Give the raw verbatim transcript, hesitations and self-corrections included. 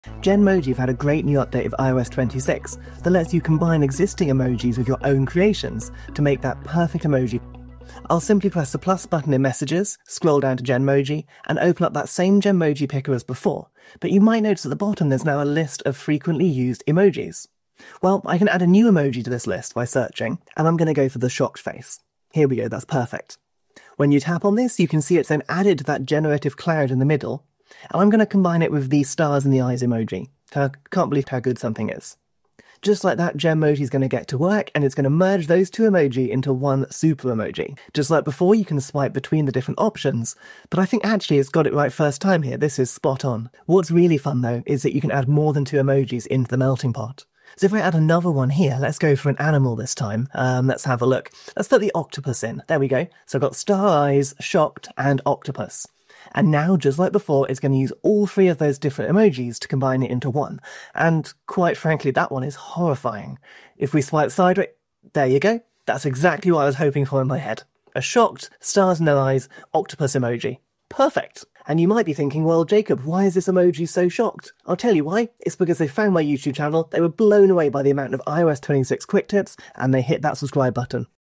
Genmoji have had a great new update of i O S twenty-six that lets you combine existing emojis with your own creations to make that perfect emoji. I'll simply press the plus button in Messages, scroll down to Genmoji, and open up that same Genmoji picker as before, but you might notice at the bottom there's now a list of frequently used emojis. Well, I can add a new emoji to this list by searching, and I'm going to go for the shocked face. Here we go, that's perfect. When you tap on this, you can see it's then added to that generative cloud in the middle, and I'm going to combine it with the stars in the eyes emoji. I can't believe how good something is. Just like that, Genmoji is going to get to work, and it's going to merge those two emoji into one super emoji. Just like before, you can swipe between the different options, but I think actually it's got it right first time here. This is spot on. What's really fun though is that you can add more than two emojis into the melting pot. So if I add another one here, let's go for an animal this time. Um, let's have a look. Let's put the octopus in. There we go. So I've got star eyes, shocked, and octopus. And now, just like before, it's going to use all three of those different emojis to combine it into one. And quite frankly, that one is horrifying. If we swipe sideways, there you go. That's exactly what I was hoping for in my head. A shocked, stars no eyes, octopus emoji. Perfect. And you might be thinking, well, Jacob, why is this emoji so shocked? I'll tell you why. It's because they found my YouTube channel, they were blown away by the amount of i O S twenty-six quick tips, and they hit that subscribe button.